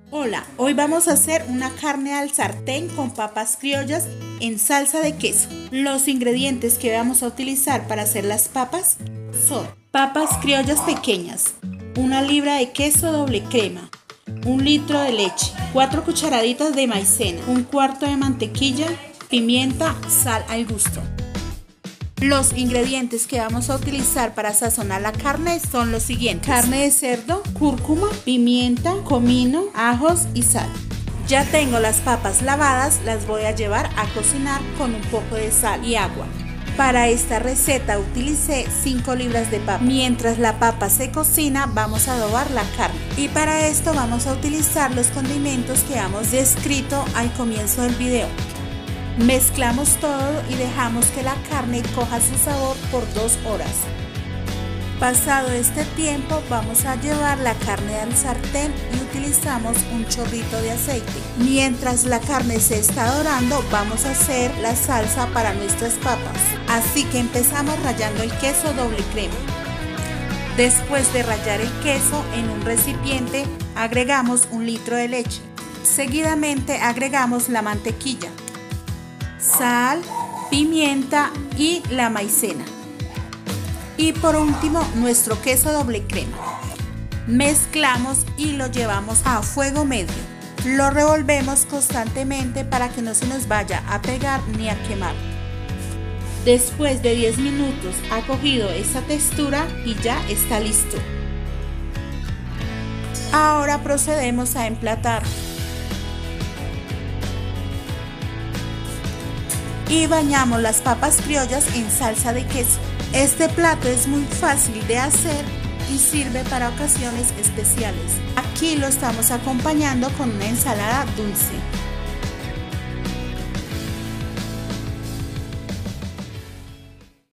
Hola, hoy vamos a hacer una carne al sartén con papas criollas en salsa de queso. Los ingredientes que vamos a utilizar para hacer las papas son papas criollas pequeñas, 1 libra de queso doble crema, 1 litro de leche, 4 cucharaditas de maicena, 1/4 de mantequilla, pimienta, sal al gusto. Los ingredientes que vamos a utilizar para sazonar la carne son los siguientes: carne de cerdo, cúrcuma, pimienta, comino, ajos y sal. Ya tengo las papas lavadas, las voy a llevar a cocinar con un poco de sal y agua. Para esta receta utilicé 5 libras de papa. Mientras la papa se cocina, vamos a adobar la carne. Y para esto vamos a utilizar los condimentos que hemos descrito al comienzo del video. Mezclamos todo y dejamos que la carne coja su sabor por 2 horas. Pasado este tiempo, vamos a llevar la carne al sartén y utilizamos un chorrito de aceite. Mientras la carne se está dorando, vamos a hacer la salsa para nuestras papas. Así que empezamos rallando el queso doble crema. Después de rallar el queso en un recipiente, agregamos 1 litro de leche. Seguidamente agregamos la mantequilla, sal, pimienta y la maicena. Y por último, nuestro queso doble crema. Mezclamos y lo llevamos a fuego medio. Lo revolvemos constantemente para que no se nos vaya a pegar ni a quemar. Después de 10 minutos ha cogido esa textura y ya está listo. Ahora procedemos a emplatar. Y bañamos las papas criollas en salsa de queso. Este plato es muy fácil de hacer y sirve para ocasiones especiales. Aquí lo estamos acompañando con una ensalada dulce.